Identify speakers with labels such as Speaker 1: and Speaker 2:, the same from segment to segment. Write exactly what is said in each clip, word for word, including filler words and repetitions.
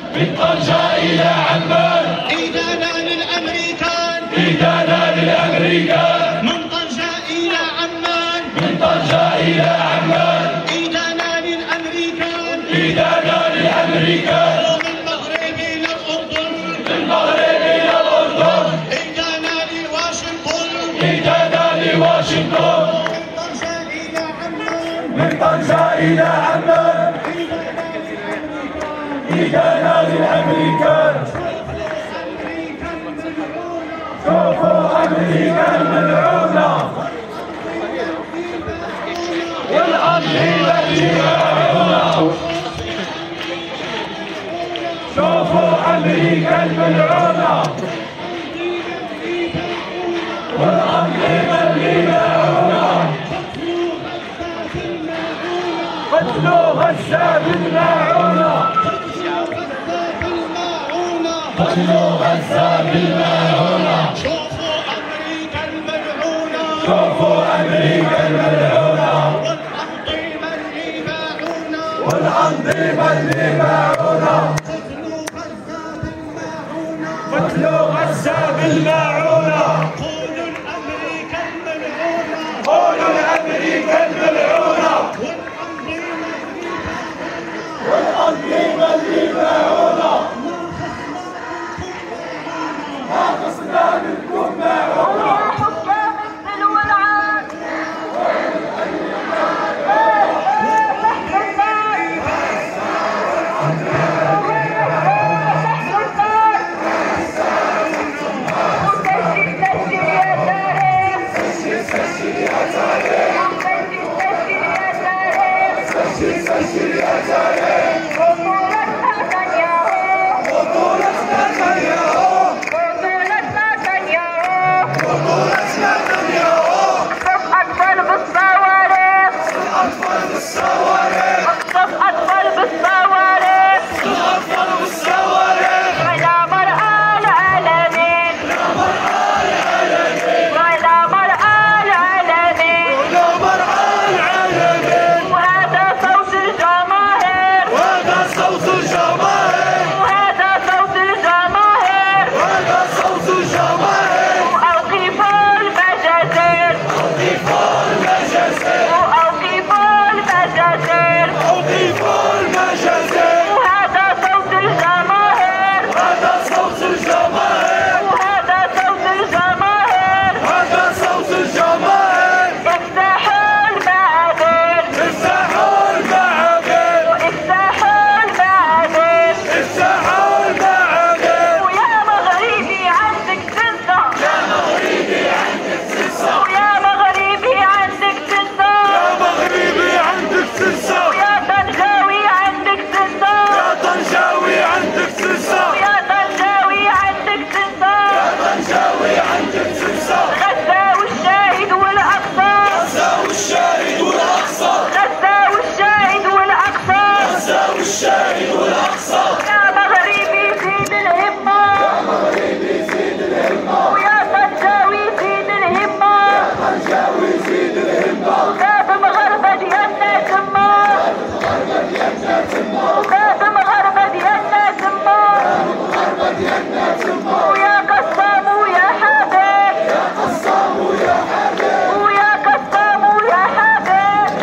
Speaker 1: من طنجة إلى عمان،
Speaker 2: إيدانا للأمريكان،
Speaker 1: إيدانا للأمريكان،
Speaker 2: من طنجة إلى عمان،
Speaker 1: من طنجة إلى عمان،
Speaker 2: إيدانا للأمريكان،
Speaker 1: إيدانا للأمريكان،
Speaker 2: ومن المغرب إلى الأردن،
Speaker 1: من المغرب إلى الأردن،
Speaker 2: إيدانا لواشنطن،
Speaker 1: إيدانا لواشنطن،
Speaker 2: من طنجة إلى عمان،
Speaker 1: من طنجة إلى عمان، إيدانا للأمريكان. شوفوا أمريكا الملعونة والأنظمة الملعونة، شوفوا أمريكا الملعونة والأنظمة الملعونة، قتلوا غزة بالماعونة، قتلوا غزة بالماعونة،
Speaker 2: شوفوا أمريكا الملعونة،
Speaker 1: شوفوا أمريكا الملعونة
Speaker 2: والأنظمة اللي باعونا،
Speaker 1: والأنظمة اللي باعونا،
Speaker 2: قتلوا غزة بالماعونة،
Speaker 1: قتلوا غزة بالماعونة،
Speaker 2: قولوا الأمريكا الملعونة،
Speaker 1: قولوا لأمريكا الملعونة والأنظمة اللي باعونا، ما خصنا منكم ماعونة.
Speaker 3: حكام الذل والعار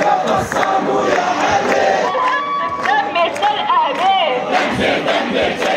Speaker 3: دمر